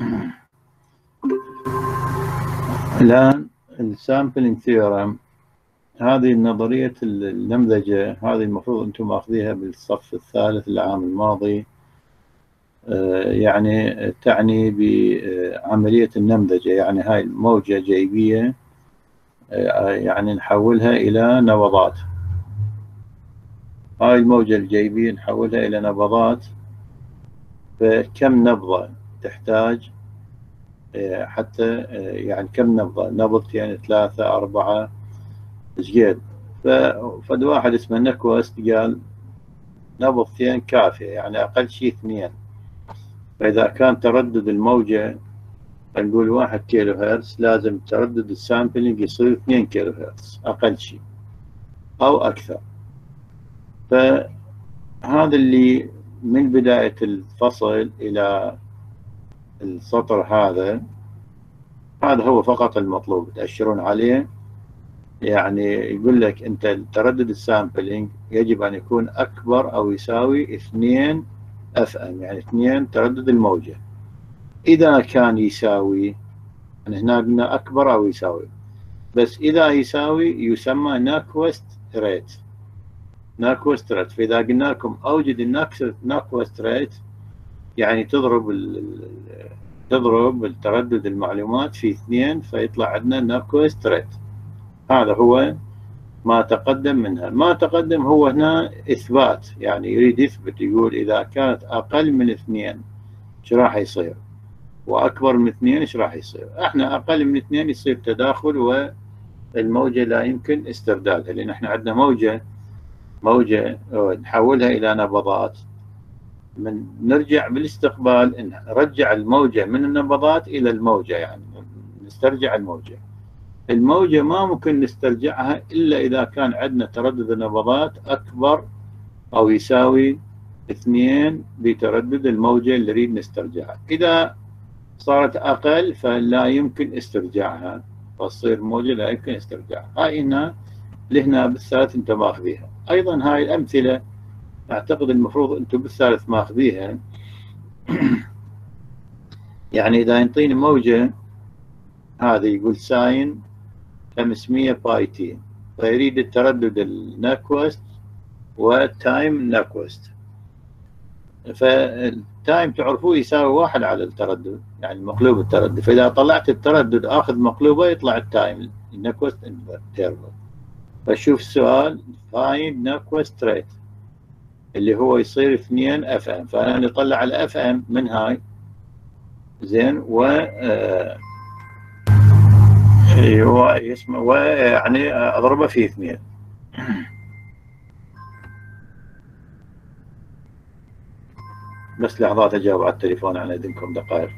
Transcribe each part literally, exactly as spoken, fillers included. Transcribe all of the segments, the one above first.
الآن السامبلينج ثيورم، هذه نظرية النمذجة، هذه المفروض أنتم ماخذيها بالصف الثالث العام الماضي. يعني تعني بعملية النمذجة، يعني هاي الموجة جيبية يعني نحولها إلى نبضات. هاي الموجة الجيبية نحولها إلى نبضات، فكم نبضة تحتاج حتى يعني كم نبضة؟ نبضتين يعني ثلاثة أربعة شقد. ففد واحد اسمه نكوست قال نبضتين كافية، يعني أقل شيء اثنين. فإذا كان تردد الموجة نقول واحد كيلو هرتز، لازم تردد السامبلينج يصير اثنين كيلو هرتز أقل شيء أو أكثر. فهذا اللي من بداية الفصل إلى السطر هذا، هذا هو فقط المطلوب تأشرون عليه. يعني يقول لك أنت تردد السامبلينج يجب أن يكون أكبر أو يساوي اثنين اف ام، يعني اثنين تردد الموجة. إذا كان يساوي، يعني هنا قلنا أكبر أو يساوي، بس إذا يساوي يسمى ناكوست ريت. ناكوست ريت، فإذا قلنا لكم أوجد الناكوست ريت، يعني تضرب تضرب التردد المعلومات في اثنين فيطلع عندنا ناكوست ريت. هذا هو ما تقدم منها. ما تقدم هو هنا إثبات، يعني يريد يثبت، يقول إذا كانت أقل من اثنين ايش راح يصير، وأكبر من اثنين ايش راح يصير. احنا أقل من اثنين يصير تداخل والموجة لا يمكن استردادها، لأن احنا عندنا موجة موجة نحولها إلى نبضات، من نرجع بالاستقبال نرجع الموجة من النبضات إلى الموجة، يعني نسترجع الموجة. الموجة ما ممكن نسترجعها إلا إذا كان عندنا تردد النبضات أكبر أو يساوي اثنين بتردد الموجة اللي نريد نسترجعها. إذا صارت أقل فلا يمكن استرجاعها، فتصير موجة لا يمكن استرجاعها. هاي هنا لهنا بالثالث انت ماخذيها. أيضا هاي الأمثلة أعتقد المفروض أنتم بالثالث ماخذيها. يعني إذا ينطيني موجة هذه يقول ساين خمسمية باي تي، فيريد التردد الناكوست والتايم ناكوست. فالتايم تعرفوه يساوي واحد على التردد، يعني مقلوب التردد. فإذا طلعت التردد آخذ مقلوبه يطلع التايم الناكوست انترفال. فشوف السؤال فايند ناكوست ريت اللي هو يصير اثنين اف ام، فأنا نطلع الاف ام من هاي زين، و آه هو يسمى ويعني اضربه في اثنين. بس لحظات اجاوب على التليفون عن اذنكم دقائق.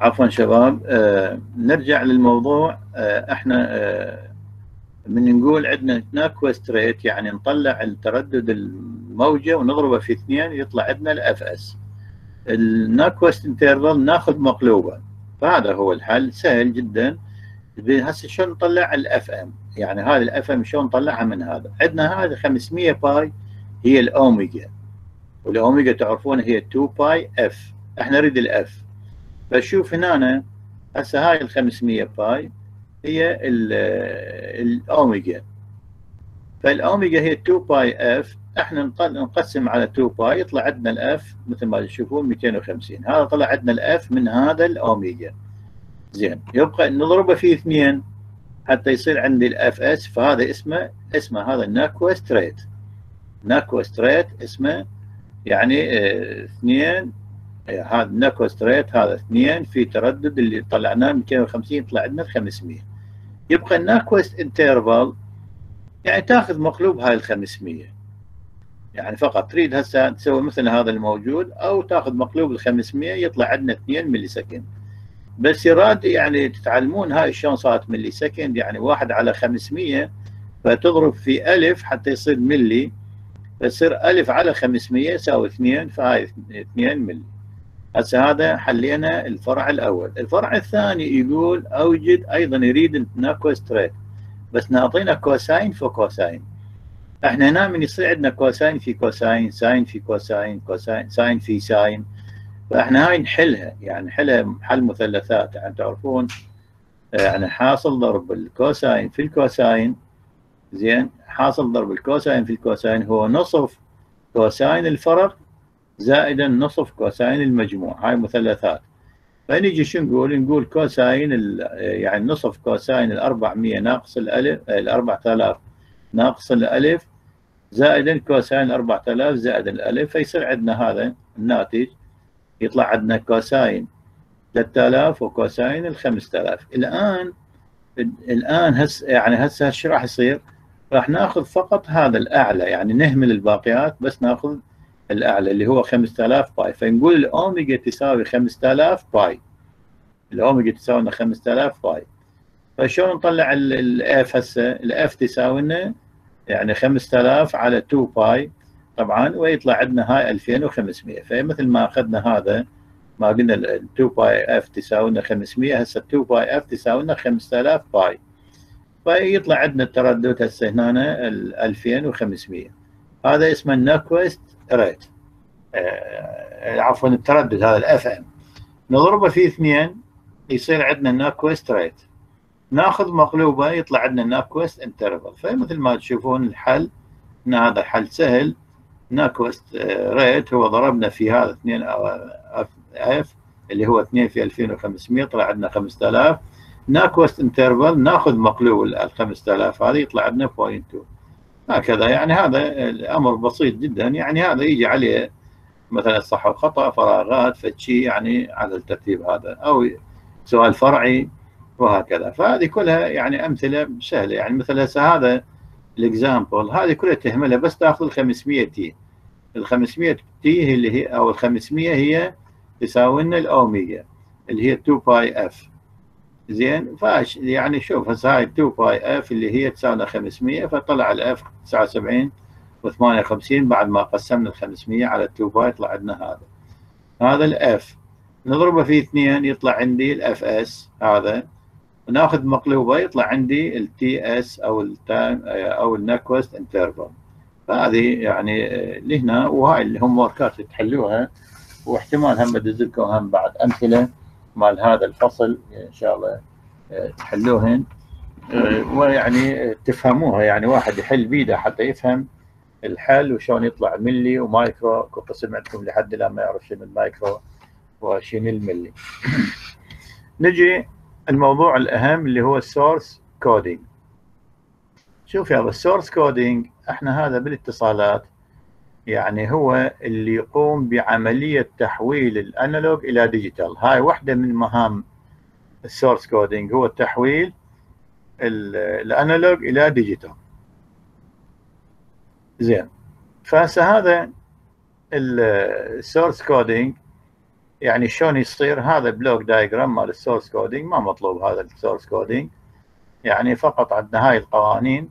عفوا شباب، آه نرجع للموضوع. آه احنا آه من نقول عندنا ناكوست ريت، يعني نطلع التردد الموجة ونضربه في اثنين يطلع عندنا الاف اس. الناكوست انترفال ناخذ مقلوبة، فهذا هو الحل سهل جدا. هسه شلون نطلع الاف ام؟ يعني هذه الاف ام شلون نطلعها من هذا؟ عندنا هذه خمسمية باي هي الاوميجا، والاوميجا تعرفون هي اثنين باي اف، احنا نريد الاف. فشوف هنا هسه هاي ال خمسمية باي هي الاوميجا، فالاوميجا هي اثنين باي اف، احنا نقسم على اثنين باي يطلع عندنا الاف مثل ما تشوفون مئتين وخمسين، هذا طلع عندنا الاف من هذا الاوميجا. زين، يبقى نضربه في اثنين حتى يصير عندي الاف اس، فهذا اسمه اسمه هذا الناكوست ريت. ناكوست ريت اسمه يعني اه اثنين، هذا الناكوست ريت هذا اثنين في تردد اللي طلعناه مئتين وخمسين يطلع عندنا خمسمية. يبقى الناكوست انترفال يعني تاخذ مقلوب هاي ال خمسمية، يعني فقط تريد هسه تسوي مثل هذا الموجود او تاخذ مقلوب ال خمسمية يطلع عندنا اثنين ملي سكند. بس يراد يعني تتعلمون هاي شلون صارت ملي سكند، يعني واحد على خمسمية فتضرب في ألف حتى يصير ملي، فيصير ألف على خمسمية يساوي اثنين، فهاي اثنين ملي. هسه هذا حلينا الفرع الأول. الفرع الثاني يقول أوجد، أيضا يريد الناكوست ريت بس نعطينا كوساين فوكوساين. احنا هنا من يصير عندنا كوساين في كوساين، ساين في كوساين، كوساين ساين في ساين، فاحنا هاي نحلها، يعني نحلها حل مثلثات. يعني تعرفون يعني حاصل ضرب الكوساين في الكوساين، زين، حاصل ضرب الكوساين في الكوساين هو نصف كوساين الفرق زائدا نصف كوساين المجموع. هاي مثلثات. فنيجي شو نقول؟ نقول كوساين يعني نصف كوساين ال أربعمية ناقص الالف، ال أربعة آلاف ناقص الالف زائدا كوساين أربعة آلاف زائد الالف، فيصير عندنا هذا الناتج يطلع عندنا كوساين ثلاثة آلاف وكوساين ال خمسة آلاف. الان الان هس يعني هسه ايش راح يصير؟ راح ناخذ فقط هذا الاعلى، يعني نهمل الباقيات بس ناخذ الاعلى اللي هو خمسة آلاف باي، فنقول الاوميجا تساوي خمسة آلاف باي، الاوميجا تساوي لنا خمسة آلاف باي. فشلون نطلع الاف؟ هسه الاف تساوي لنا يعني خمسة آلاف على اثنين باي طبعا، ويطلع عندنا هاي ألفين وخمسمية. فمثل ما اخذنا هذا ما قلنا ال اثنين باي اف تساوي لنا خمسمية، هسه اثنين باي اف تساوي لنا خمسة آلاف باي، فيطلع عندنا التردد هسه هنا ال ألفين وخمسمية. هذا اسمه الناكوست ريت، آه عفوا التردد هذا الاف ام. نضربه في اثنين يصير عندنا الناكوست ريت، ناخذ مقلوبه يطلع عندنا الناكوست انترفال. فمثل ما تشوفون الحل ان هذا حل سهل. ناكوست ريت هو ضربنا في هذا اثنين اف اللي هو اثنين في ألفين وخمسمية طلع عندنا خمسة آلاف. ناكوست انترفال ناخذ مقلوب ال خمسة آلاف هذه يطلع عندنا صفر فاصلة اثنين. هكذا يعني هذا الامر بسيط جدا، يعني هذا يجي عليه مثلا صح وخطا، فراغات، فشي يعني على الترتيب هذا، او سؤال فرعي وهكذا. فهذه كلها يعني امثله سهله. يعني مثل هسه هذا الاكزامبل هذه كلها تهملها بس تاخذ ال خمسمية تي. ال خمسمية تي هي اللي هي او ال خمسمية هي تساوي لنا الاوميجا اللي هي اثنين باي اف. زين، فاش يعني شوف هسه هاي اثنين باي اف اللي هي تساوي لنا خمسمية، فطلع الاف تسعة وسبعين وثمانية وخمسين بعد ما قسمنا ال خمسمية على اثنين باي يطلع عندنا هذا هذا الاف. نضربه في اثنين يطلع عندي الاف اس هذا، وناخذ مقلوبه يطلع عندي التي اس او التايم او الناكوست انترفال. فهذه يعني لهنا، وهاي الهوم وركات تحلوها، واحتمال هم بدز لكم هم بعد امثله مال هذا الفصل ان شاء الله تحلوهن ويعني تفهموها. يعني واحد يحل بيده حتى يفهم الحل وشلون يطلع ملي ومايكرو. كل قسم عندكم لحد الان ما يعرف شنو المايكرو وشنو الملي. نجي الموضوع الاهم اللي هو السورس كودينج. شوف يا السورس كودينج احنا هذا بالاتصالات يعني هو اللي يقوم بعمليه تحويل الانالوج الى ديجيتال. هاي واحده من مهام السورس كودينج، هو تحويل الانالوج الى ديجيتال. زين، فهسه هذا السورس كودينج يعني شلون يصير هذا بلوك دايجرام مال السورس كودينج، ما مطلوب هذا السورس كودينج، يعني فقط عندنا هاي القوانين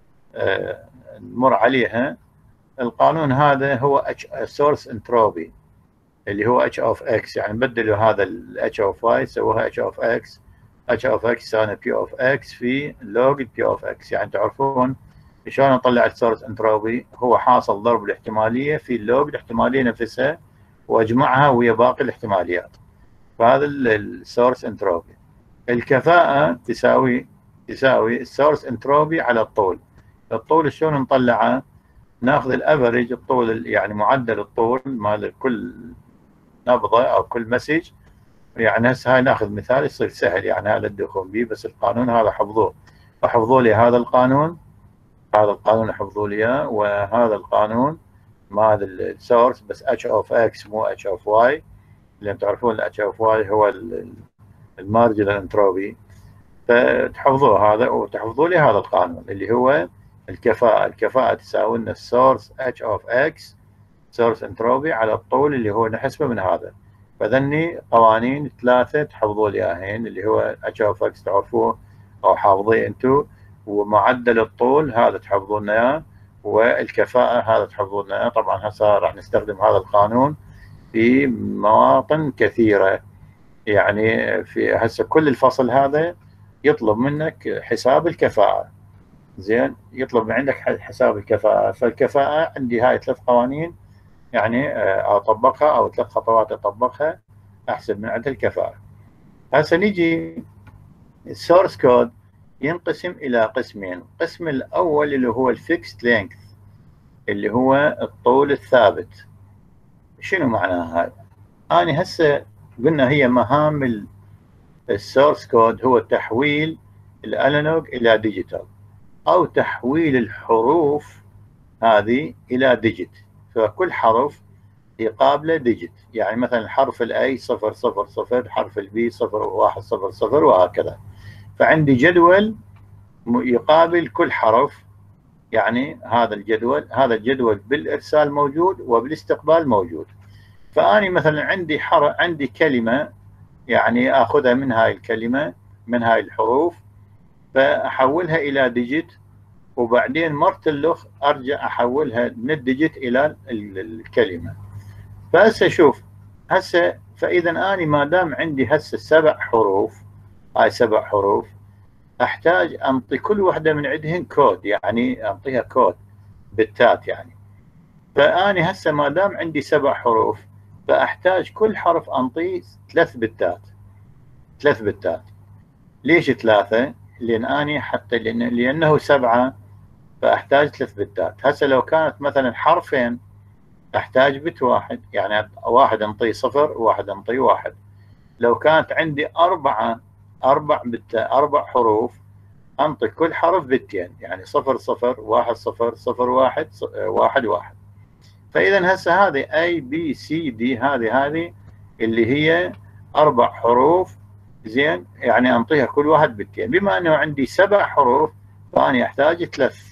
آه نمر عليها. القانون هذا هو سورس انتروبي اللي هو اتش اوف اكس، يعني نبدلوا هذا الاتش اوف واي سووها اتش اوف اكس، اتش اوف اكس يساوي بي اوف اكس في لوج بي اوف اكس. يعني تعرفون شلون نطلع السورس انتروبي؟ هو حاصل ضرب الاحتماليه في اللوج الاحتماليه نفسها واجمعها ويا باقي الاحتماليات، فهذا السورس انتروبي. الكفاءه تساوي تساوي السورس انتروبي على الطول. الطول شلون نطلعه؟ ناخذ الافريج الطول، يعني معدل الطول مال كل نبضه او كل مسج. يعني هسه هاي ناخذ مثال يصير سهل، يعني هذا تدخلون به، بس القانون هذا حفظوه، احفظوا لي هذا القانون، هذا القانون احفظوا لي اياه، وهذا القانون مال السورس بس اتش اوف اكس مو اتش اوف واي، لان تعرفون الاتش اوف واي هو المارجنال انتروبي. فتحفظوه هذا وتحفظوا لي هذا القانون اللي هو الكفاءة. الكفاءة تساوي لنا السورس اتش اوف اكس سورس انتروبي على الطول اللي هو نحسبه من هذا. فذني قوانين ثلاثة تحفظوا لي اياهن، اللي هو اتش اوف اكس تعرفوه او حافظيه انتم، ومعدل الطول هذا تحفظون اياه، والكفاءة هذا تحفظون اياه. طبعا هسه راح نستخدم هذا القانون في مواطن كثيرة، يعني في هسه كل الفصل هذا يطلب منك حساب الكفاءة. زين، يطلب من عندك حساب الكفاءة. فالكفاءة عندي هاي ثلاث قوانين، يعني اطبقها او ثلاث خطوات اطبقها احسب من عندها الكفاءة. هسه نجي السورس كود ينقسم الى قسمين. القسم الاول اللي هو الفيكست لينث اللي هو الطول الثابت. شنو معناها هاي؟ اني هسه قلنا هي مهام السورس كود هو تحويل الانالوج الى ديجيتال، او تحويل الحروف هذه الى ديجيت. فكل حرف يقابله ديجيت، يعني مثلا حرف الاي صفر صفر صفر، حرف البي صفر واحد صفر صفر، وهكذا. فعندي جدول يقابل كل حرف، يعني هذا الجدول هذا الجدول بالارسال موجود وبالاستقبال موجود. فاني مثلا عندي حرف عندي كلمه، يعني اخذها من هاي الكلمه من هاي الحروف فاحولها الى ديجيت، وبعدين مرة الاخ ارجع احولها من الديجيت الى الكلمه. فهسه شوف هسه، فاذا اني ما دام عندي هسه سبع حروف، هاي سبع حروف، احتاج انطي كل واحده من عندهن كود، يعني انطيها كود بتات يعني. فاني هسه ما دام عندي سبع حروف فاحتاج كل حرف انطيه ثلاث بتات، ثلاث بتات. ليش ثلاثه؟ لان اني حتى لأن لانه سبعه فاحتاج ثلاث بتات. هسه لو كانت مثلا حرفين احتاج بت واحد، يعني واحد انطيه صفر وواحد انطيه واحد. لو كانت عندي اربعه اربع بت اربع حروف انطي كل حرف بتين، يعني صفر صفر واحد صفر صفر واحد واحد واحد. فاذا هسه هذه اي بي سي دي هذه هذه اللي هي اربع حروف. زين، يعني انطيها كل واحد بتين. بما انه عندي سبع حروف فاني احتاج ثلاث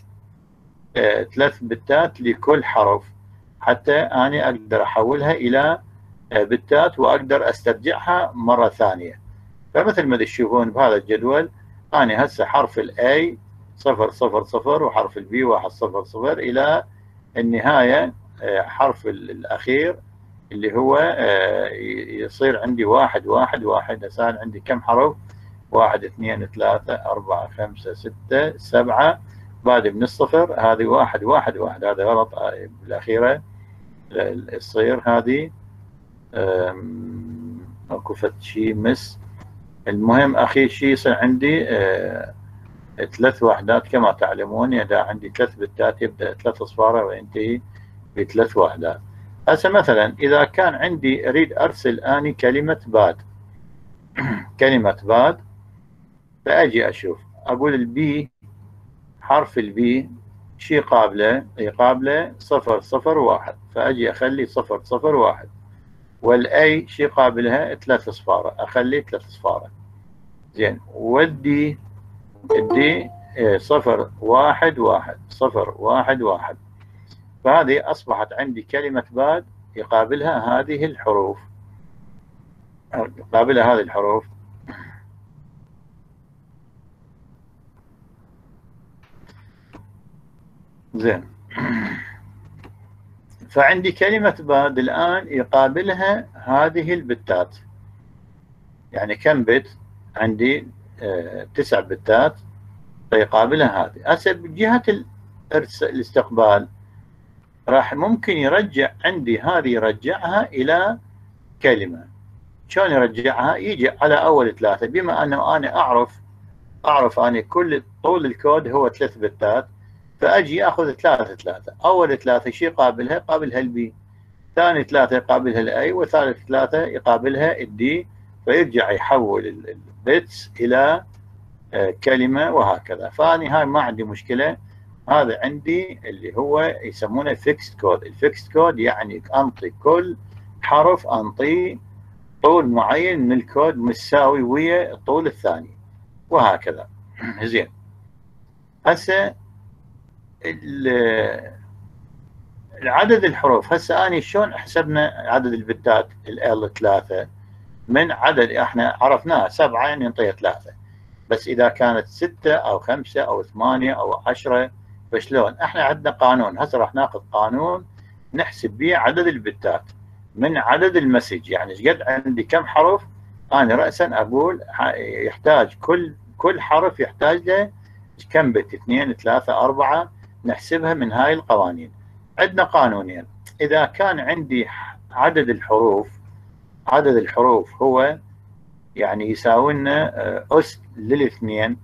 آه ثلاث بتات لكل حرف حتى اني اقدر احولها الى آه بتات واقدر استرجعها مره ثانيه. فمثل ما تشوفون بهذا الجدول اني هسه حرف الاي صفر صفر صفر، وحرف البي واحد صفر صفر، الى النهايه حرف الاخير اللي هو يصير عندي واحد واحد واحد. هسه عندي كم حرف؟ واحد اثنين ثلاثة أربعة خمسة ستة سبعة، بادئ من الصفر. هذه واحد واحد واحد، هذا غلط بالأخيرة تصير هذه اكو فد شيء مس. المهم اخير شيء يصير عندي آه ثلاث وحدات كما تعلمون. اذا عندي ثلاث بتات يبدا ثلاث اصفار وينتهي بثلاث وحدات. هسه مثلا اذا كان عندي اريد ارسل اني كلمه باد كلمه باد، فاجي اشوف اقول البي، حرف البي شيء قابله يقابله صفر صفر واحد، فاجي اخلي صفر صفر واحد. والاي شيء قابلها ثلاث اصفار، اخلي ثلاث اصفار. زين، والدي الدي صفر واحد واحد صفر واحد واحد. فهذه اصبحت عندي كلمه باد يقابلها هذه الحروف. قابلها هذه الحروف. زين. فعندي كلمة باد الآن يقابلها هذه البتات. يعني كم بت؟ عندي آه تسع بتات، فيقابلها هذه. هسه بجهة الاستقبال راح ممكن يرجع عندي هذه، يرجعها إلى كلمة. شلون يرجعها؟ يجي على أول ثلاثة، بما أنه أنا أعرف أعرف أنا كل طول الكود هو ثلاث بتات، فأجي أخذ ثلاثة ثلاثة. أول ثلاثة شي يقابلها؟ يقابلها البي. ثاني ثلاثة يقابلها الاي، وثالث ثلاثة يقابلها الدي، فيرجع يحول البيتس إلى كلمة وهكذا. فأني هاي ما عندي مشكلة. هذا عندي اللي هو يسمونه فيكست كود. الفيكست كود يعني أنطي كل حرف أنطيه طول معين من الكود مساوي ويا الطول الثاني وهكذا. زين. هسه العدد الحروف، هسه أنا شلون حسبنا عدد البتات ال ثلاثة؟ من عدد احنا عرفناه سبعة ننطيها ثلاثة، بس إذا كانت ستة أو خمسة أو ثمانية أو عشرة فشلون؟ احنا عندنا قانون. هسه راح ناخذ قانون نحسب به عدد البتات من عدد المسج. يعني ايش قد عندي كم حرف، أنا رأسا أقول يحتاج كل كل حرف يحتاج له كم بت، اثنين ثلاثة أربعة، نحسبها من هاي القوانين. عندنا قانونين. إذا كان عندي عدد الحروف عدد الحروف هو يعني يساوي لنا أس للاثنين.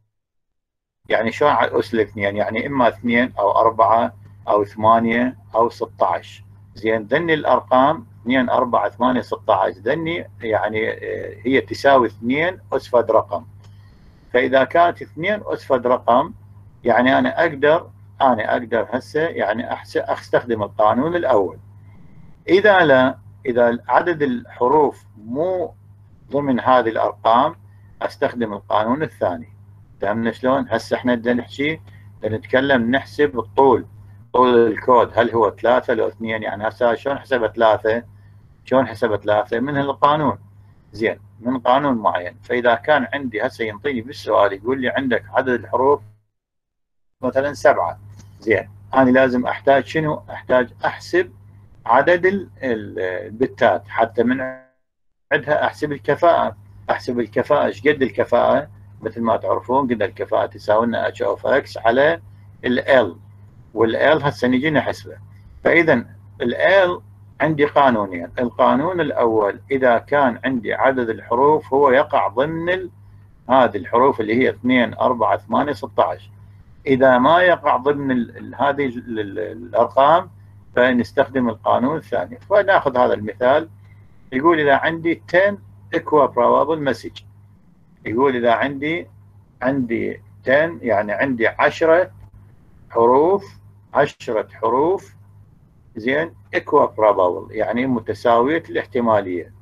يعني شلون أس للاثنين؟ يعني إما اثنين أو أربعة أو ثمانية أو ستة عشر. زين، ذني الأرقام اثنين أربعة ثمانية ستة عشر، ذني يعني هي تساوي اثنين أس فد رقم. فإذا كانت اثنين أس فد رقم، يعني أنا أقدر أنا أقدر هسه يعني أستخدم القانون الأول. إذا لا، إذا عدد الحروف مو ضمن هذه الأرقام، أستخدم القانون الثاني. فهمنا شلون؟ هسه احنا بدنا نحكي نتكلم نحسب الطول طول الكود، هل هو ثلاثة لو اثنين؟ يعني هسه شلون حسب ثلاثة؟ شلون حسب ثلاثة؟ من القانون. زين، من قانون معين. فإذا كان عندي هسه ينطيني بالسؤال يقول لي عندك عدد الحروف مثلا سبعة. زين، أنا لازم أحتاج شنو؟ أحتاج أحسب عدد البتات حتى من عندها أحسب الكفاءة. أحسب الكفاءة. إيش قد الكفاءة؟ مثل ما تعرفون قلنا الكفاءة تساوي لنا اتش اوف اكس على ال، والال هسه نجي نحسبه. فإذا ال عندي قانونين. القانون الأول، إذا كان عندي عدد الحروف هو يقع ضمن هذه الحروف اللي هي اثنين أربعة ثمانية ستة عشر. إذا ما يقع ضمن هذه الأرقام فنستخدم القانون الثاني. فنأخذ هذا المثال. يقول إذا عندي عشرة equal probable message، يقول إذا عندي عندي عشرة يعني عندي عشرة حروف عشرة حروف زين equal probable يعني متساوية الاحتمالية.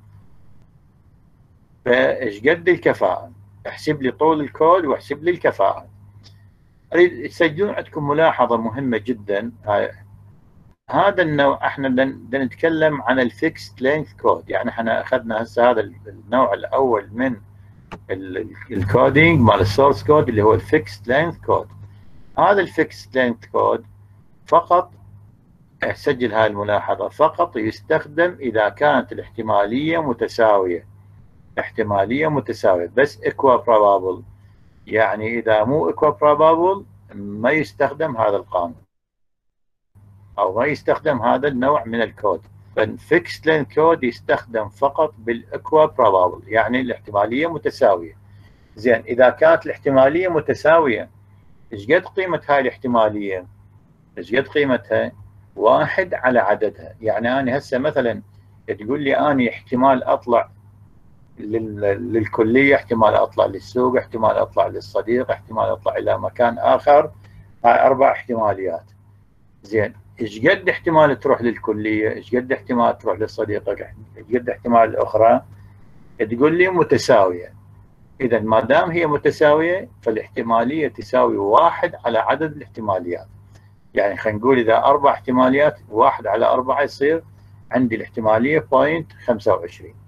فإيش قد الكفاءة؟ احسب لي طول الكود واحسب لي الكفاءة. أريد تسجلون عندكم ملاحظة مهمة جدا. هذا النوع احنا بدنا نتكلم عن الفيكست لينث كود. يعني احنا اخذنا هسه هذا النوع الاول من الكودينج مال السورس كود اللي هو الفيكست لينث كود. هذا الفيكست لينث كود فقط، سجل هاي الملاحظة، فقط يستخدم اذا كانت الاحتمالية متساوية. احتمالية متساوية بس equal probable. يعني اذا مو equal probable ما يستخدم هذا القانون او ما يستخدم هذا النوع من الكود. فالفيكست لين كود يستخدم فقط بالاكوا بروبابل يعني الاحتماليه متساويه. زين، اذا كانت الاحتماليه متساويه، ايش قد قيمه هاي الاحتماليه؟ ايش قد قيمتها؟ واحد على عددها. يعني انا هسه مثلا تقول لي اني احتمال اطلع للكليه، احتمال اطلع للسوق، احتمال اطلع للصديق، احتمال اطلع الى مكان اخر. هاي اربع احتماليات. زين، ايش قد احتمال تروح للكليه؟ ايش قد احتمال تروح لصديقك؟ ايش قد احتمال الاخرى؟ تقول لي متساويه. اذا ما دام هي متساويه فالاحتماليه تساوي واحد على عدد الاحتماليات. يعني خلينا نقول اذا اربع احتماليات، واحد على اربعه يصير عندي الاحتماليه بوينت خمسة وعشرين.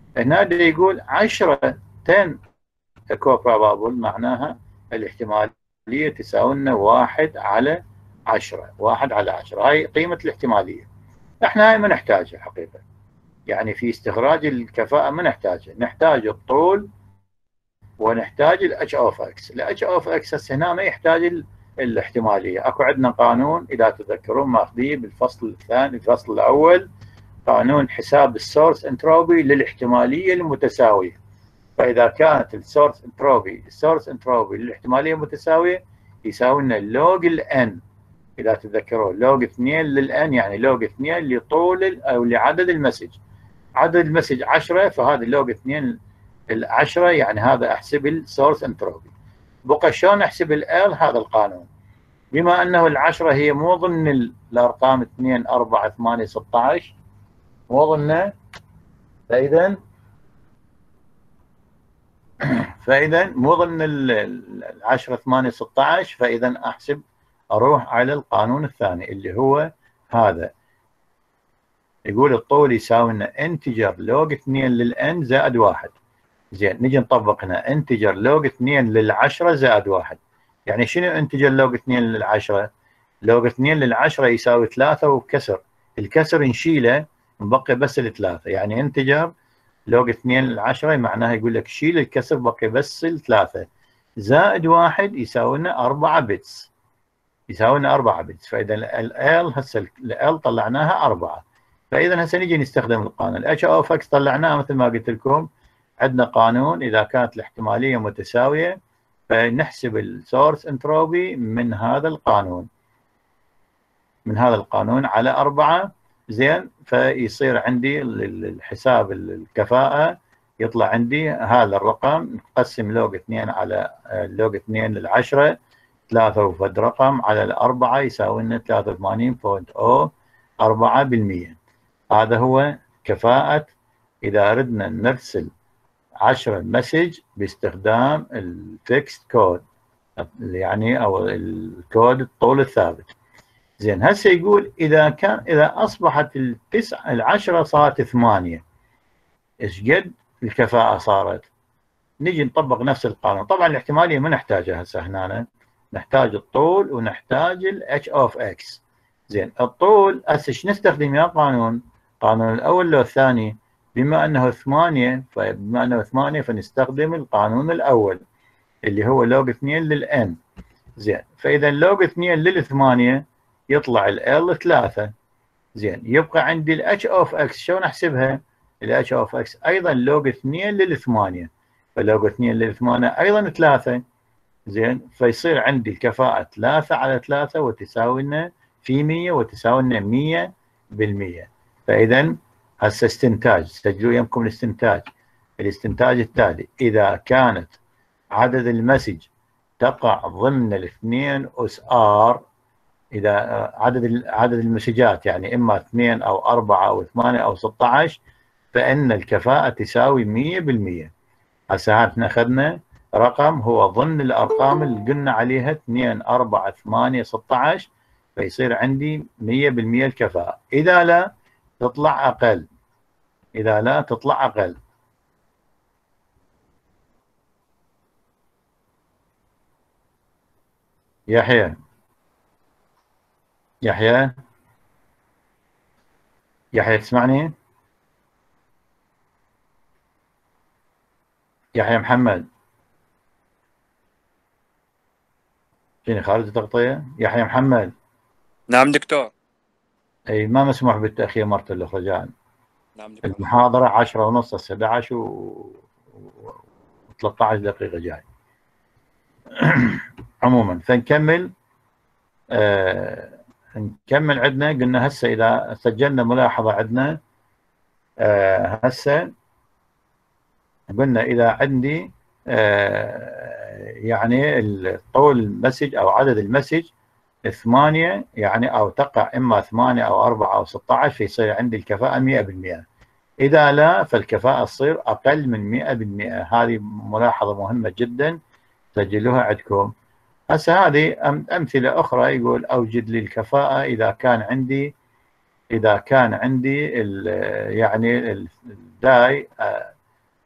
هنا يقول عشرة عشرة كوبرابابل، معناها الاحتمالية تساوي لنا واحد على عشرة، واحد على عشرة، هاي قيمة الاحتمالية. احنا هاي ما نحتاجها حقيقة، يعني في استخراج الكفاءة ما نحتاجها، نحتاج الطول ونحتاج الاتش اوف اكس. الاتش اوف اكس هنا ما يحتاج الاحتمالية. اكو عندنا قانون اذا تذكرون ماخذيه بالفصل الثاني الفصل الاول، قانون حساب السورس انتروبي للاحتمالية المتساوية. فاذا كانت السورس انتروبي السورس انتروبي للاحتماليه المتساويه يساوي لنا لوج الان، اذا تتذكرون لوج اثنين للان، يعني لوج اثنين لطول او لعدد المسج. عدد المسج عشرة، فهذا لوج اثنين العشرة، يعني هذا احسب السورس انتروبي. بقى شلون احسب ال هذا القانون، بما انه العشرة هي مو ضمن الارقام اثنين أربعة ثمانية ستة عشر، مو ضمنه، فاذا فاذا مو ضمن العشرة ثمانية ستة عشر، فاذا احسب اروح على القانون الثاني اللي هو هذا، يقول الطول يساوي لنا انتجر لوج اثنين للان زائد واحد. زين، نجي نطبق هنا انتجر لوج اثنين للعشرة زائد واحد. يعني شنو انتجر لوج اثنين للعشرة؟ لوج اثنين للعشرة يساوي ثلاثة وكسر، الكسر نشيله نبقي بس الثلاثة، يعني انتجر لوج اثنين للعشرة معناها يقول لك شيل الكسر بقي بس الثلاثة، زائد واحد يساوي لنا أربعة بتس، يساوي لنا أربعة بتس. فإذا ال هسه ال طلعناها أربعة. فإذا هسه نجي نستخدم القانون الاتش اوف اكس، طلعناها مثل ما قلت لكم. عندنا قانون إذا كانت الاحتمالية متساوية فنحسب السورس انتروبي من هذا القانون، من هذا القانون على أربعة. زين، فيصير عندي الحساب الكفاءة يطلع عندي هذا الرقم، نقسم لوج اثنين على لوج اثنين للعشرة، ثلاثة وفد رقم على الأربعة يساوي لنا ثلاثة وثمانين فاصلة صفر أربعة بالمئة. هذا هو كفاءة إذا أردنا نرسل عشرة مسج باستخدام التكست كود، يعني أو الكود الطول الثابت. زين، هسه يقول اذا كان اذا اصبحت التسعه العشره صارت ثمانيه، ايش قد الكفاءه صارت؟ نجي نطبق نفس القانون. طبعا الاحتماليه ما نحتاجها هسه هنا، نحتاج الطول ونحتاج الاتش اوف اكس. زين، الطول هسه ايش نستخدم يا قانون؟ قانون الاول لو الثاني؟ بما انه ثمانيه، فبما انه ثمانيه فنستخدم القانون الاول اللي هو لوج اثنين للان. زين، فاذا لوج اثنين للثمانيه يطلع ال ثلاثة. زين، يبقى عندي الاتش اوف اكس، شلون احسبها؟ الاتش اوف اكس ايضا لوج اثنين للثمانية، فلوج اثنين للثمانية ايضا ثلاثة. زين، فيصير عندي الكفاءة ثلاثة على ثلاثة وتساوي لنا في مئة وتساوي لنا مئة بالمئة. فاذا هسه استنتاج، سجلوا يمكم الاستنتاج. الاستنتاج التالي: اذا كانت عدد المسج تقع ضمن الاثنين اس ار، إذا عدد عدد المسجات يعني إما اثنين أو أربعة أو ثمانية أو ستة عشر، فإن الكفاءة تساوي مئة بالمئة. هسه احنا أخذنا رقم هو ضمن الأرقام اللي قلنا عليها اثنين أربعة ثمانية ستة عشر، فيصير عندي مئة بالمئة الكفاءة. إذا لا تطلع أقل، إذا لا تطلع أقل. يحيى يحيى يحيى تسمعني؟ يحيى محمد، فيني خارج التغطية؟ يحيى محمد. نعم دكتور. اي، ما مسموح بالتأخير مرة الأخرى جان. نعم دكتور. المحاضرة عشرة ونص، هسه احد عشر و ثلاثة عشر دقيقة جاي. عموما فنكمل. آه نكمل. عندنا قلنا هسه إذا سجلنا ملاحظة عندنا آه هسه قلنا إذا عندي آه يعني الطول المسج أو عدد المسج ثمانية، يعني أو تقع إما ثمانية أو أربعة أو ستة عشر، فيصير عندي الكفاءة مئة بالمئة. إذا لا فالكفاءة تصير أقل من مئة بالمئة. هذه ملاحظة مهمة جدا، سجلوها عندكم. هسه هذه أمثلة أخرى. يقول أوجد لي الكفاءة إذا كان عندي إذا كان عندي ال يعني الداي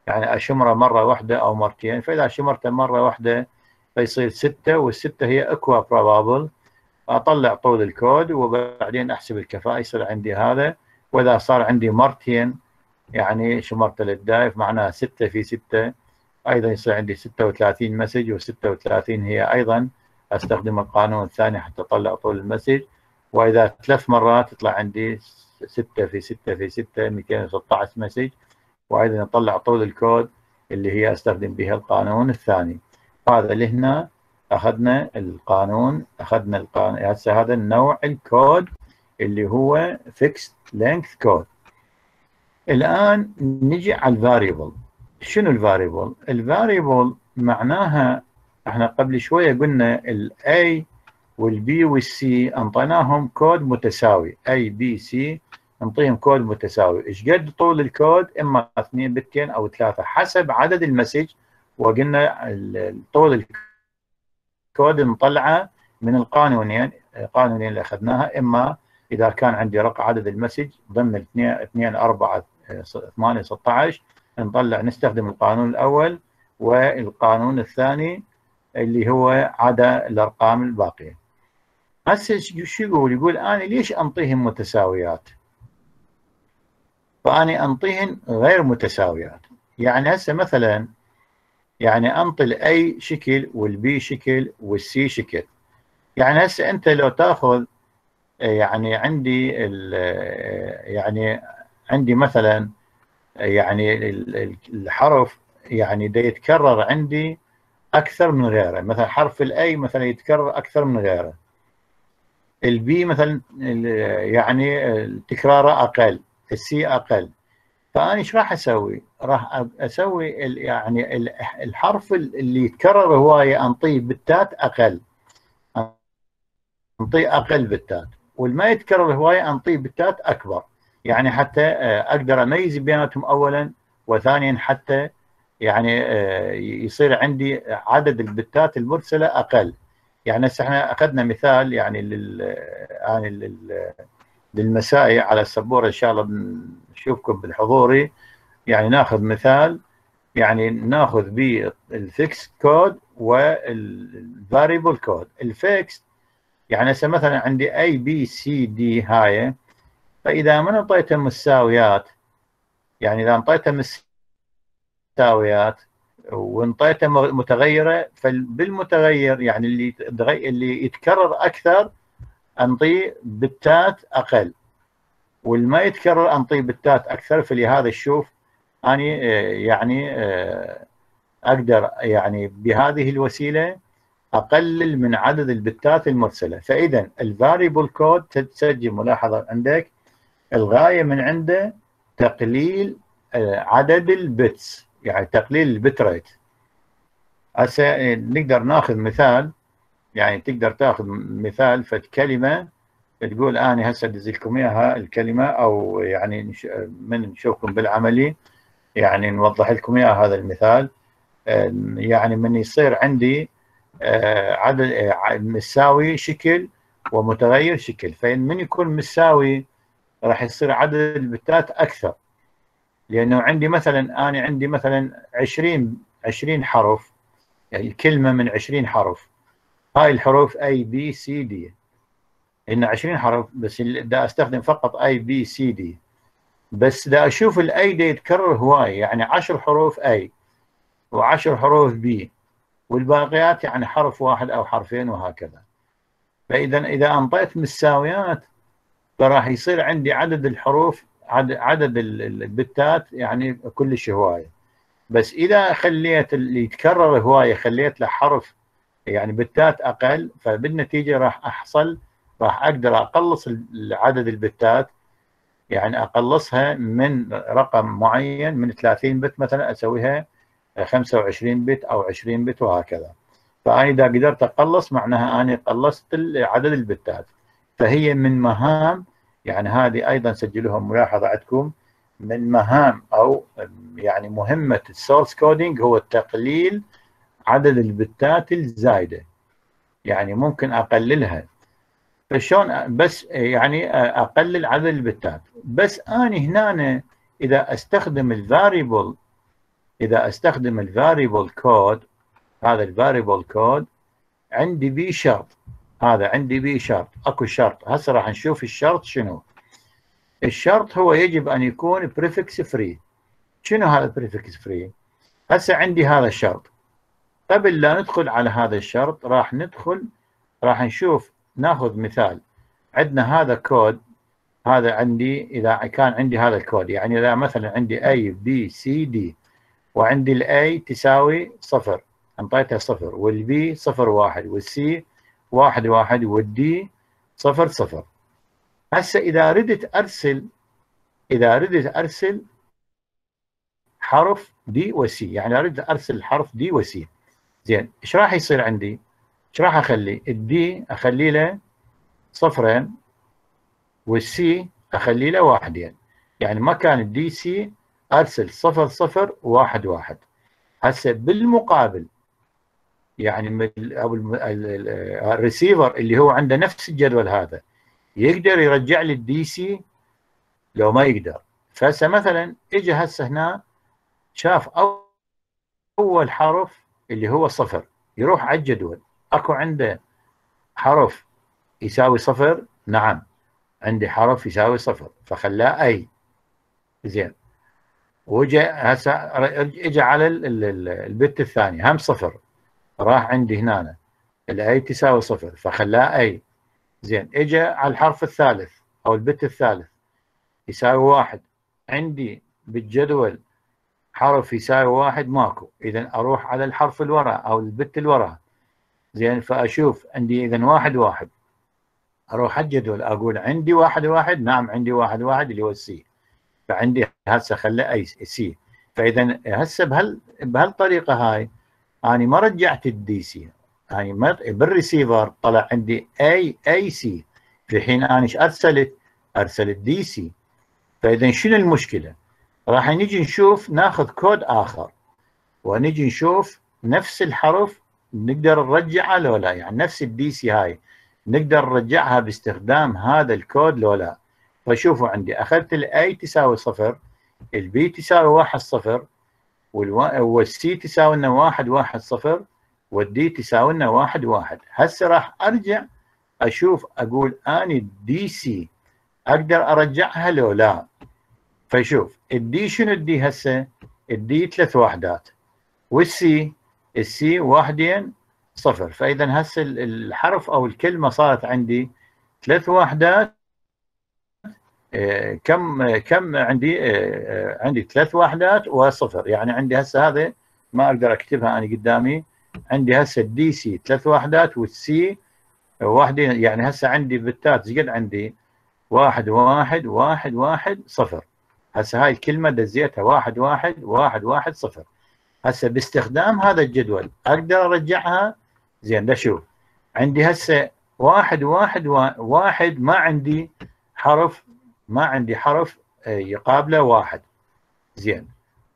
يعني اشمره مره واحده او مرتين، فاذا شمرته مره واحده فيصير ستة، والستة هي اكوا بروبابل، اطلع طول الكود وبعدين احسب الكفاءه يصير عندي هذا. واذا صار عندي مرتين يعني شمرت للدايف معناها ستة في ستة، ايضا يصير عندي ستة وثلاثين مسج، وستة وثلاثين هي ايضا استخدم القانون الثاني حتى اطلع طول المسج. واذا ثلاث مرات يطلع عندي ستة في ستة في ستة مئتين وستة عشر مسج، وايضا اطلع طول الكود اللي هي استخدم بها القانون الثاني. هذا اللي هنا اخذنا القانون، اخذنا القانون هسه هذا النوع الكود اللي هو fixed length code. الان نجي على الفاريبل. شنو الفاريبل؟ الفاريبل معناها احنا قبل شويه قلنا الاي والبي والسي انطيناهم كود متساوي، اي بي سي نعطيهم كود متساوي. ايش قد طول الكود؟ اما اثنين بتين او ثلاثه حسب عدد المسج. وقلنا طول الكود نطلعه من القانونين القانونين اللي اخذناها، اما اذا كان عندي رقم عدد المسج ضمن اثنين اثنين أربعة ثمانية ستة عشر نطلع نستخدم القانون الاول، والقانون الثاني اللي هو عدا الارقام الباقيه. هسه شو يقول؟ يقول انا ليش انطيهم متساويات؟ فاني انطيهن غير متساويات. يعني هسه مثلا يعني انطي الاي شكل والبي شكل والسي شكل. يعني هسه انت لو تاخذ يعني عندي يعني عندي مثلا يعني الحرف يعني ده يتكرر عندي اكثر من غيره، مثلا حرف الاي مثلا يتكرر اكثر من غيره، البي مثلا يعني تكراره اقل، السي اقل. فانا ايش راح اسوي؟ راح اسوي يعني الحرف اللي يتكرر هوايه انطيه بتات اقل، انطيه اقل بتات، والما يتكرر هوايه انطيه بتات اكبر، يعني حتى اقدر اميز بيناتهم اولا، وثانيا حتى يعني يصير عندي عدد البتات المرسله اقل. يعني هسه احنا اخذنا مثال يعني لل يعني للمسائي على السبوره، ان شاء الله نشوفكم بالحضوري. يعني ناخذ مثال، يعني ناخذ بالفيكس كود والفاريبل كود. الفيكس يعني هسه مثلا عندي اي بي سي دي هاي، فاذا ما انطيتها مساويات، يعني اذا انطيتها مساويات وانطيتها متغيره، فبالمتغير يعني اللي اللي يتكرر اكثر انطيه بتات اقل، والما يتكرر انطيه بتات اكثر. فلهذا شوف اني يعني اقدر يعني بهذه الوسيله اقلل من عدد البتات المرسله. فاذا الفاريبل كود تسجل ملاحظه عندك الغايه من عنده تقليل عدد البتس، يعني تقليل البت ريت. هسه نقدر ناخذ مثال، يعني تقدر تاخذ مثال فد كلمه تقول انا هسه ادز لكم اياها الكلمه، او يعني من نشوفكم بالعملي يعني نوضح لكم اياها هذا المثال. يعني من يصير عندي عدد مساوي شكل ومتغير شكل، فمن يكون مساوي راح يصير عدد البتات اكثر، لانه عندي مثلا انا عندي مثلا عشرين عشرين حرف، يعني الكلمه من عشرين حرف، هاي الحروف اي بي سي دي ان عشرين حرف، بس دا استخدم فقط اي بي سي دي، بس دا اشوف الاي دا يتكرر هواي، يعني عشر حروف اي وعشر حروف بي، والباقيات يعني حرف واحد او حرفين وهكذا. فاذا اذا انطيت مساويات فراح يصير عندي عدد الحروف عدد البتات يعني كلش هوايه. بس اذا خليت اللي يتكرر هوايه خليت له حرف يعني بتات اقل، فبالنتيجه راح احصل راح اقدر اقلص عدد البتات، يعني اقلصها من رقم معين من ثلاثين بت مثلا اسويها خمسة وعشرين بت او عشرين بت وهكذا. فانا اذا قدرت اقلص معناها اني قلصت عدد البتات. فهي من مهام، يعني هذه ايضا سجلوها ملاحظه عندكم، من مهام او يعني مهمه السورس كودينج هو تقليل عدد البتات الزايده، يعني ممكن اقللها. فشون بس يعني اقلل عدد البتات؟ بس اني هنا اذا استخدم الفاريبل إذا أستخدم الفاريبل كود، هذا الفاريبل كود عندي بي شرط، هذا عندي بي شرط، اكو شرط. هسه راح نشوف الشرط شنو. الشرط هو يجب ان يكون بريفكس فري. شنو هذا بريفكس فري؟ هسه عندي هذا الشرط. قبل لا ندخل على هذا الشرط راح ندخل، راح نشوف، ناخذ مثال. عندنا هذا كود، هذا عندي اذا كان عندي هذا الكود، يعني اذا مثلا عندي A B C D وعندي الاي تساوي صفر، انطيتها صفر، والبي صفر واحد، والسي واحد واحد، والدي صفر صفر. هسه اذا ردت ارسل، اذا ردت ارسل حرف دي وسي، يعني اريد ارسل حرف دي وسي، زين ايش راح يصير عندي؟ ايش راح اخلي؟ الدي اخلي له صفرين، والسي اخلي له واحدين، يعني مكان الدي سي ارسل صفر صفر واحد واحد. هسه بالمقابل يعني او الريسيفر اللي هو عنده نفس الجدول هذا يقدر يرجع لي الدي سي لو ما يقدر. فهسه مثلا اجى هسه هنا شاف اول حرف اللي هو صفر، يروح على الجدول، اكو عنده حرف يساوي صفر؟ نعم عندي حرف يساوي صفر، فخلاه اي، زين. وجا هسه اجى على البت الثاني هم صفر، راح عندي هنا الاي تساوي صفر فخلاه اي، زين. اجى على الحرف الثالث او البت الثالث يساوي واحد، عندي بالجدول حرف يساوي واحد ماكو، اذا اروح على الحرف الورا او البت الورا، زين. فاشوف عندي اذا واحد واحد، اروح على الجدول اقول عندي واحد واحد، نعم عندي واحد واحد اللي هو السي، فعندي هسه خلى اي سي. فاذا هسه بهال بهالطريقه هاي انا ما رجعت الدي سي، يعني بالريسيفر طلع عندي اي اي سي، في حين انا ايش ارسلت؟ ارسلت دي سي. فاذا شنو المشكله؟ راح نجي نشوف ناخذ كود اخر ونجي نشوف نفس الحرف نقدر نرجعها لو لا، يعني نفس الدي سي هاي نقدر نرجعها باستخدام هذا الكود لو لا. فشوفوا عندي اخذت الاي تساوي صفر، البي تساوي واحد صفر، والسي تساوي لنا واحد واحد صفر، والدي تساوي لنا واحد واحد. هسه راح ارجع اشوف اقول اني الدي سي اقدر ارجعها لو لا. فشوف الدي شنو الدي هسه؟ الدي ثلاث وحدات، والسي السي واحدين صفر. فاذا هسه الحرف او الكلمه صارت عندي ثلاث وحدات. كم كم عندي؟ عندي ثلاث وحدات وصفر، يعني عندي هسه هذا ما اقدر اكتبها انا قدامي. عندي هسه الدي سي ثلاث وحدات والسي واحدين، يعني هسه عندي بالتات قد عندي واحد واحد واحد واحد صفر. هسه هاي الكلمه دزيتها واحد واحد واحد واحد صفر. هسه باستخدام هذا الجدول اقدر ارجعها، زين. ده شوف عندي هسه واحد واحد واحد، ما عندي حرف، ما عندي حرف يقابله واحد، زين.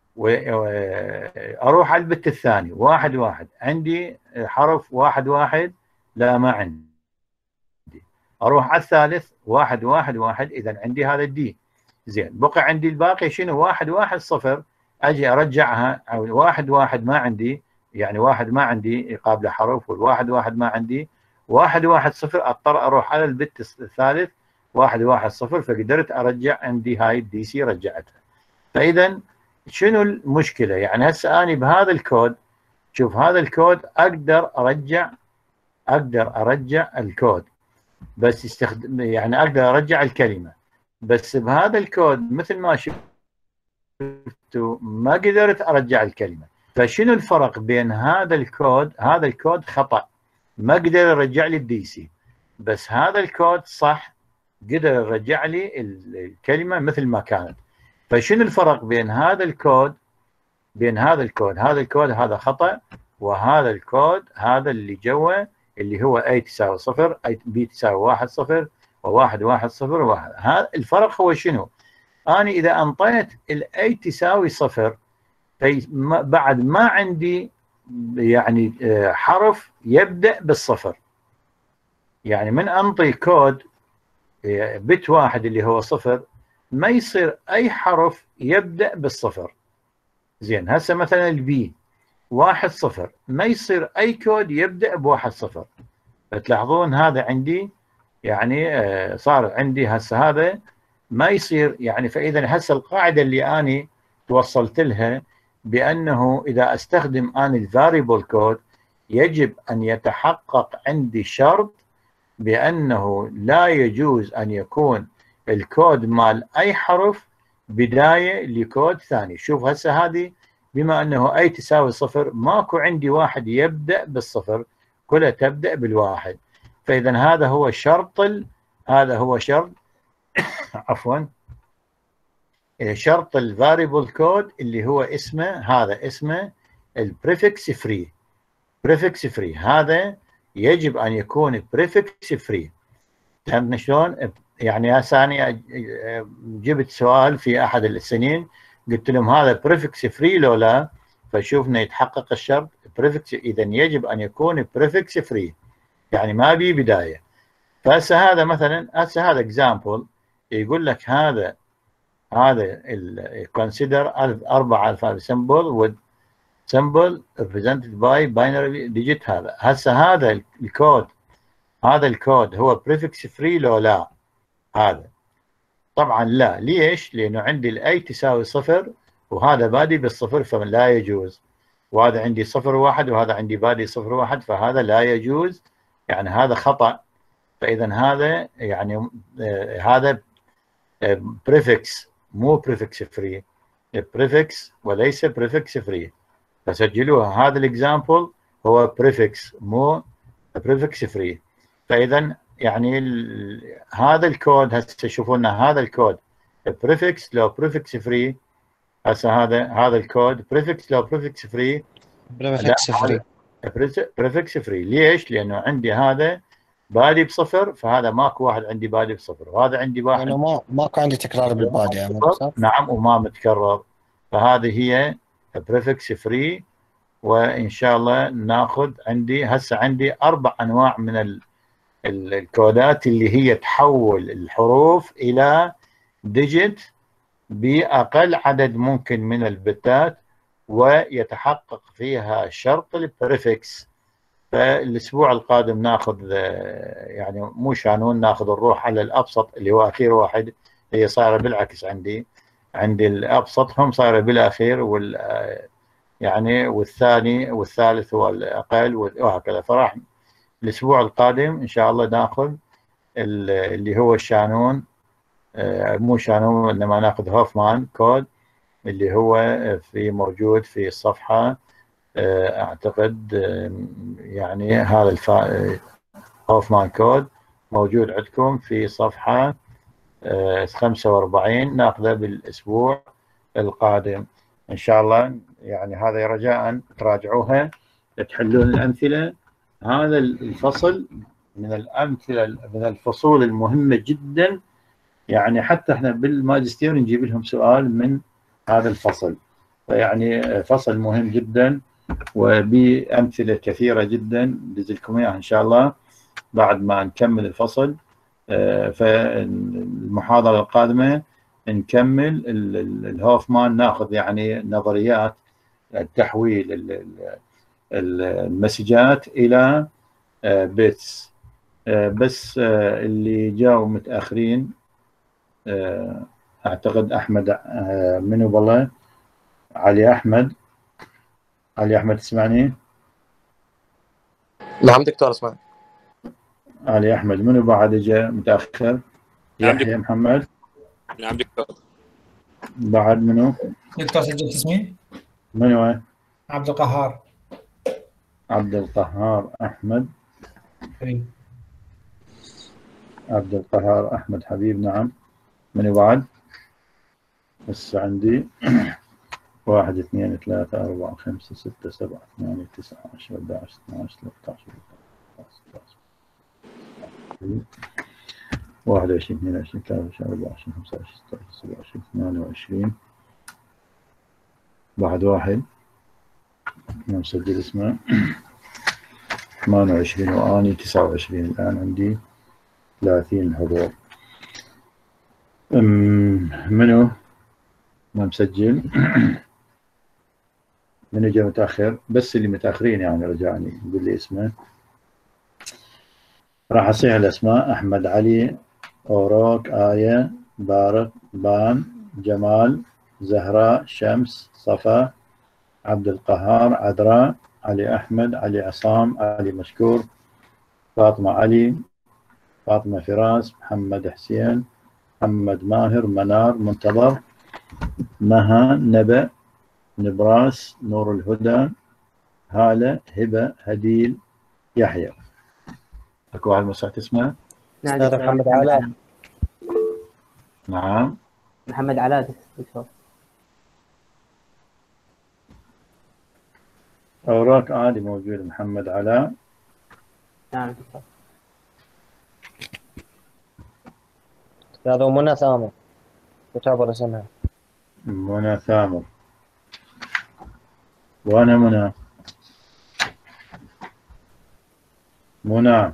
واروح على البت الثاني واحد واحد، عندي حرف واحد واحد، لا ما عندي. اروح على الثالث واحد واحد واحد، اذا عندي هذا الدي، زين. بقى عندي الباقي شنو؟ واحد واحد صفر، اجي ارجعها. واحد واحد ما عندي، يعني واحد ما عندي يقابله حرف، والواحد واحد ما عندي، واحد واحد صفر، اضطر اروح على البت الثالث واحد واحد صفر، فقدرت ارجع عندي هاي الدي سي رجعتها. فاذا شنو المشكله؟ يعني هسه اني بهذا الكود، شوف هذا الكود اقدر ارجع، اقدر ارجع الكود بس يستخدم، يعني اقدر ارجع الكلمه، بس بهذا الكود مثل ما شفتوا ما قدرت ارجع الكلمه. فشنو الفرق بين هذا الكود؟ هذا الكود خطا، ما قدر يرجع لي الدي سي، بس هذا الكود صح، قدر يرجع لي الكلمه مثل ما كانت. فشنو الفرق بين هذا الكود، بين هذا الكود، هذا الكود هذا خطا، وهذا الكود هذا اللي جوا اللي هو A تساوي صفر، B تساوي واحد صفر، وواحد واحد صفر واحد. هذا الفرق هو شنو؟ أنا إذا أنطيت ال A تساوي صفر، بعد ما عندي يعني حرف يبدأ بالصفر، يعني من أنطي كود بت واحد اللي هو صفر، ما يصير أي حرف يبدأ بالصفر. زين هسه مثلا البي واحد صفر، ما يصير أي كود يبدأ بواحد صفر. فتلاحظون هذا عندي يعني آه صار عندي هسه هذا ما يصير يعني. فإذا هسه القاعدة اللي أنا توصلت لها بأنه إذا أستخدم أنا الفاريبل كود يجب أن يتحقق عندي شرط بأنه لا يجوز أن يكون الكود مال أي حرف بداية لكود ثاني. شوف هسه هذه بما أنه أي تساوي صفر ماكو عندي واحد يبدأ بالصفر، كلها تبدأ بالواحد. فإذا هذا هو شرط ال... هذا هو شرط عفوا شرط الفاريبل كود اللي هو اسمه هذا اسمه البريفكس فري. بريفكس فري هذا يجب أن يكون بريفكس فري. فهمتني شلون؟ يعني هسه انا جبت سؤال في احد السنين قلت لهم هذا بريفكس فري لو لا، فشوفنا يتحقق الشرط بريفكس. اذا يجب ان يكون بريفكس فري يعني ما بي بدايه. فهسه هذا مثلا هسه هذا اكزامبل يقول لك هذا هذا consider أربعة alphabet symbol with symbol represented by binary digit. هذا هسه هذا الكود هذا الكود هو بريفكس فري لو لا؟ هذا طبعا لا. ليش؟ لانه عندي الاي تساوي صفر وهذا بادي بالصفر فلا يجوز، وهذا عندي صفر واحد وهذا عندي بادي صفر واحد فهذا لا يجوز، يعني هذا خطأ. فاذا هذا يعني آه هذا آه بريفكس مو بريفكس فري، بريفكس وليس بريفكس فري. فسجلوها هذا الاكزامبل هو بريفكس مو بريفكس فري. فاذا يعني هذا الكود هسه تشوفون هذا الكود بريفكس لو بريفكس فري. هسه هذا هذا الكود بريفكس لو بريفكس فري بريفكس فري بريفكس فري. ليش؟ لانه عندي هذا بادي بصفر فهذا ماكو واحد عندي بادي بصفر وهذا عندي واحد لانه ما ماكو عندي تكرار بالبادي يعني. نعم وما متكرر، فهذه هي بريفكس فري. وان شاء الله ناخذ عندي هسه عندي اربع انواع من ال الكودات اللي هي تحول الحروف إلى ديجيت بأقل عدد ممكن من البتات ويتحقق فيها شرط البريفكس. فالأسبوع القادم ناخذ يعني مو شانون ناخذ الروح على الأبسط اللي هو أخير واحد، هي صايرة بالعكس عندي عندي الأبسط هم صايرة بالأخير وال يعني والثاني والثالث هو الأقل وهكذا. فراح الأسبوع القادم إن شاء الله ناخذ اللي هو الشانون آه مو شانون إنما ناخذ هوفمان كود اللي هو في موجود في الصفحة آه أعتقد آه يعني هذا الفا هوفمان كود موجود عندكم في صفحة آه خمسة وأربعين ناخذه بالأسبوع القادم إن شاء الله. يعني هذا رجاء تراجعوها تحلون الأمثلة. هذا الفصل من الأمثلة من الفصول المهمة جدا، يعني حتى احنا بالماجستير نجيب لهم سؤال من هذا الفصل. فيعني فصل مهم جدا وبأمثلة كثيرة جدا ننزلكم اياها ان شاء الله بعد ما نكمل الفصل. فالمحاضرة القادمة نكمل الهوفمان ناخذ يعني نظريات التحويل المسجات الى بيتس. بس اللي جاوا متاخرين اعتقد احمد منو بالله علي احمد علي احمد تسمعني؟ نعم دكتور اسمعني. علي احمد منو بعد جاء متاخر؟ يحيى محمد. نعم دكتور. بعد منو؟ دكتور سجلت اسمي؟ منو؟ عبد القهار. عبد القهار احمد. حبيب. عبد القهار احمد حبيب. نعم. منو بعد؟ بس عندي واحد اثنين ثلاثة أربعة خمسة ستة سبعة ثمانية تسعة عشرة أحد عشر اثنا عشر ثلاثة عشر واحد وعشرين اثنين وعشرين ثلاثة وعشرين أربعة وعشرين خمسة وعشرين ستة وعشرين سبعة وعشرين ثمانية وعشرين. بعد واحد أنا مسجل اسمه ثمانية وعشرين وأني تسعة وعشرين الآن عندي ثلاثين الحضور. منو ما مسجل؟ من اجى متاخر؟ بس اللي متاخرين يعني رجعني يقول لي اسمه. راح اصيح الاسماء: احمد، علي، اوروك، آية، بارق، بان، جمال، زهراء، شمس، صفا، عبد القهار، عذراء، علي احمد، علي عصام، علي مشكور، فاطمة علي، فاطمة فراس، محمد حسين، محمد ماهر، منار، منتظر، مها، نبأ، نبراس، نور الهدى، هالة، هبة، هديل، يحيى. اكو واحد مسحت اسمه؟ نعم أستاذ دكتور. محمد علاء. نعم. محمد علاء دكتور. اوراق عادي موجود. محمد علاء. نعم دكتور. أستاذ منى ثامر، كتاب اسمها. منى ثامر. وانا منى. منى.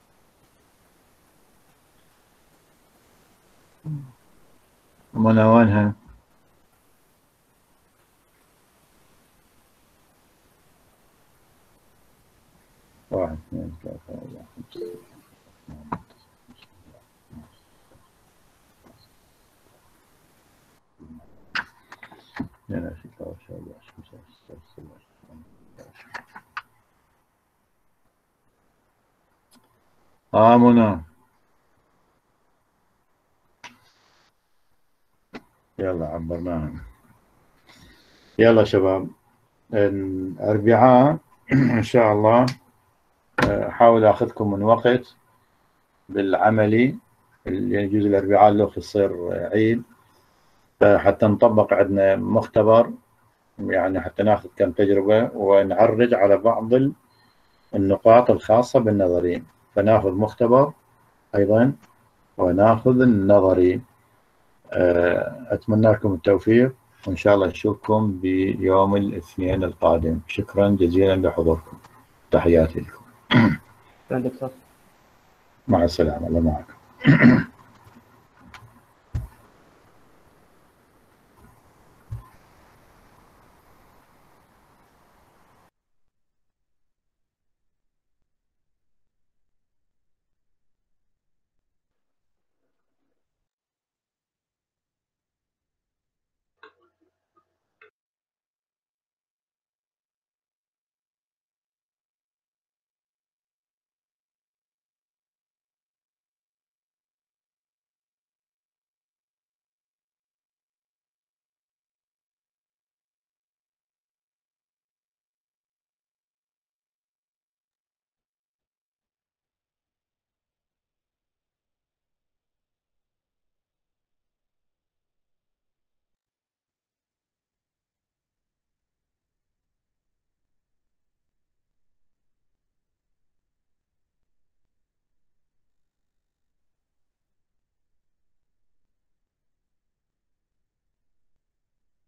منى وينها؟ واحد اثنين ثلاثة أربعة خمسة اه منى. يلا عبرناها. يلا شباب، الأربعاء إن شاء الله أحاول أخذكم من وقت بالعملي، اللي يجوز الأربعاء اللي يصير عيد، حتى نطبق. عندنا مختبر يعني حتى ناخذ كم تجربة ونعرج على بعض النقاط الخاصة بالنظري، فناخذ مختبر أيضا وناخذ النظري. أتمنى لكم التوفيق، وإن شاء الله نشوفكم بيوم الاثنين القادم. شكرا جزيلا لحضوركم، تحياتي لكم. شكرا دكتور. مع السلامة. الله معكم.